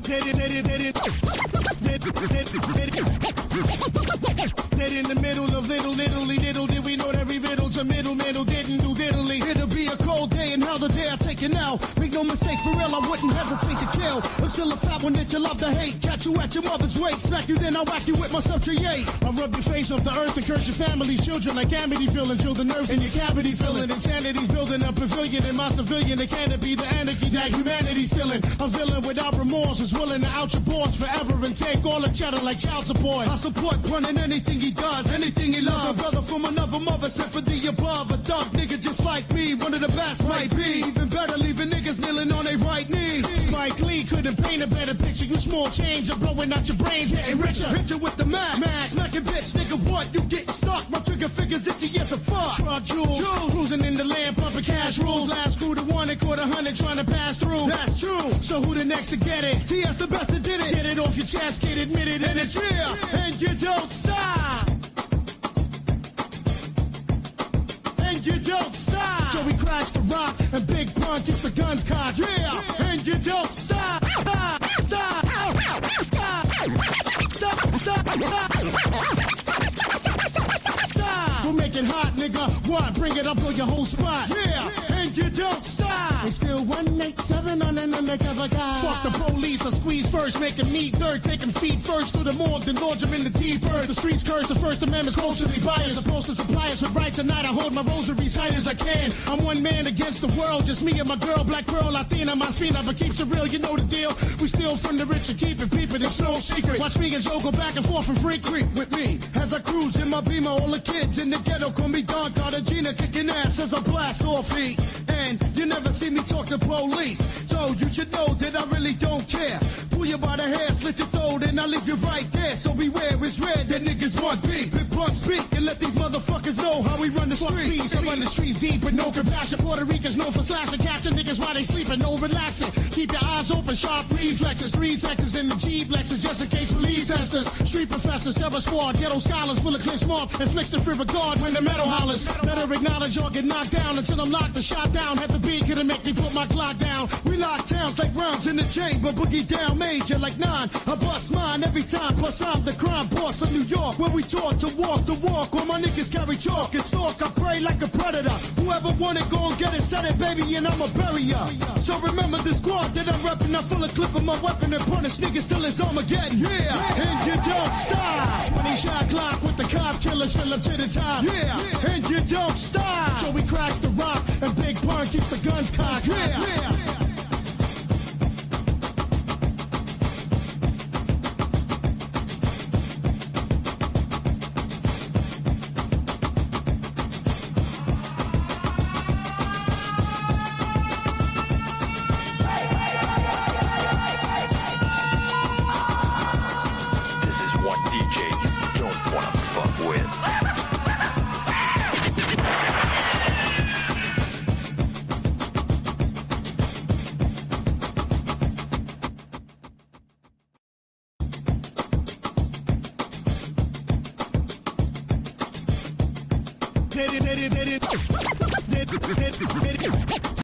Dead in the middle of little did we know that we riddled to middle didn't do diddly. It'll be a cold day and how the day I take it now. Make no mistake, for real, I wouldn't hesitate to kill. I'm still a fat one that you love to hate. Catch you at your mother's waist, smack you then I whack you with my subtriate. I rub your face off the earth and curse your family's children like Amityville and drill the nerves in your cavity filling. Insanity's building a pavilion in my civilian. It can't be the anarchy that humanity's stealing. A villain without remorse is willing to out your boards forever and take all the cheddar like child support. I support running anything he does, anything he loves. A brother from another mother sent for the above. A dog nigga just like me, one of the best might be. Even better leaving niggas kneeling on their right knee. Spike Lee couldn't paint a better picture. You small change, I'm blowing out your brains, getting richer. Hit you with the Mac, smacking bitch, nigga what? You getting stuck, my trigger fingers itchy as a fuck. Truck jewels, cruising in the land, pumping cash rules. Last crew to one and caught 100 trying to pass through. That's true, so who the next to get it? TS the best that did it. Get it off your chest, kid, admit it, and it's real. And you don't stop. And you don't stop. Joey cracks the rock and Big Pun gets the guns cocked. Yeah, and you don't stop. Stop. Stop. Stop. Stop. Stop. We'll make it hot, nigga. What? Bring it up on your whole spot. Yeah, and you don't stop. It's still 187 on an undercover guy. Fuck the police, I squeeze first, make him meet third, take him feet first to the morgue, then launch him in the deep earth. The streets curse, the First Amendment's culturally biased. Supposed to supply us with rights, tonight I hold my rosaries tight as I can. I'm one man against the world, just me and my girl, Black Pearl, Latina, my spina, but keeps it real, you know the deal. We steal from the rich and keep it peeping, it's no secret. Watch me and Joe go back and forth from free creep with me. As I cruise in my Beamer, all the kids in the ghetto call me Don Cartagena, kicking ass as I blast off heat. And you never see me talk to police, so you should know that I really don't care. Pull you by the hair, slit your throat, and I leave you right there. So beware, it's rare that niggas want beef. Big Pun speak and let these motherfuckers know how we run the streets. I run the streets deep with no compassion. Puerto Ricans known for slashing, catching niggas while they sleeping, no relaxing. Keep your eyes open, sharp reflexes. 3 detectives in the G-Lexus, just in case police testers. Street professors, terror squad, ghetto scholars, full of clips marked, inflicts the free regard when the metal hollers. Better acknowledge or get knocked down until I'm locked and shot down. Had the beat, couldn't make me put my clock down. We lock towns like rounds in the chamber, boogie down major like 9. I bust mine every time, plus I'm the crime boss of New York, where we taught to walk the walk. All my niggas carry chalk and stalk, I pray like a predator. Whoever want it, go and get it, set it, baby, and I'ma bury ya. So remember the squad that I'm reppin', I full of clip of my weapon and punish niggas till it's Armageddon. Yeah, and you don't stop. 20 shot clock with the cop killers, fill up to the top. Yeah, and you don't stop. Joey cracks the rock and Big Pun keeps the guns cocked. Yeah. Did it.